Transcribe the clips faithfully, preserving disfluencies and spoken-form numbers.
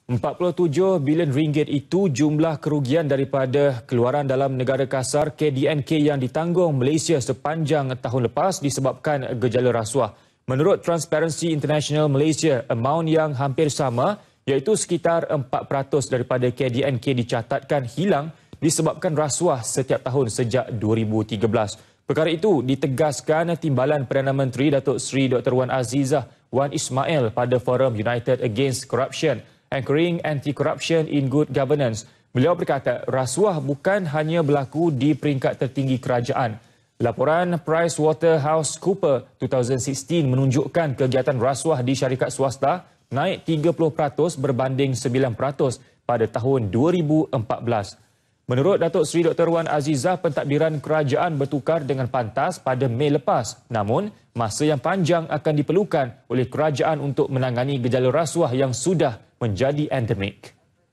empat puluh tujuh bilion ringgit itu jumlah kerugian daripada keluaran dalam negara kasar K D N K yang ditanggung Malaysia sepanjang tahun lepas disebabkan gejala rasuah. Menurut Transparency International Malaysia, amaun yang hampir sama iaitu sekitar empat peratus daripada K D N K dicatatkan hilang disebabkan rasuah setiap tahun sejak dua ribu tiga belas. Perkara itu ditegaskan Timbalan Perdana Menteri Datuk Seri Doktor Wan Azizah Wan Ismail pada Forum United Against Corruption, Anchoring Anti-Corruption in Good Governance. Beliau berkata, rasuah bukan hanya berlaku di peringkat tertinggi kerajaan. Laporan PricewaterhouseCoopers dua ribu enam belas menunjukkan kegiatan rasuah di syarikat swasta naik tiga puluh peratus berbanding sembilan peratus pada tahun dua ribu empat belas. Menurut Datuk Seri Doktor Wan Azizah, pentadbiran kerajaan bertukar dengan pantas pada Mei lepas. Namun, masa yang panjang akan diperlukan oleh kerajaan untuk menangani gejala rasuah yang sudah menjadi endemik.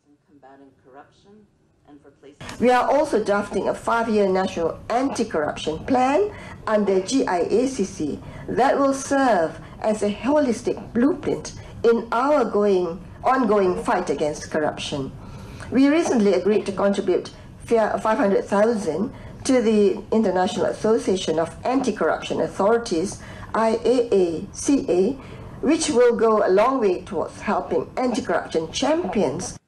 We are also drafting a five-year national anti-corruption plan under G I A C C that will serve as a holistic blueprint in our going, ongoing fight against corruption. We recently agreed to contribute five hundred thousand to the International Association of Anti-Corruption Authorities, I A A C A, which will go a long way towards helping anti-corruption champions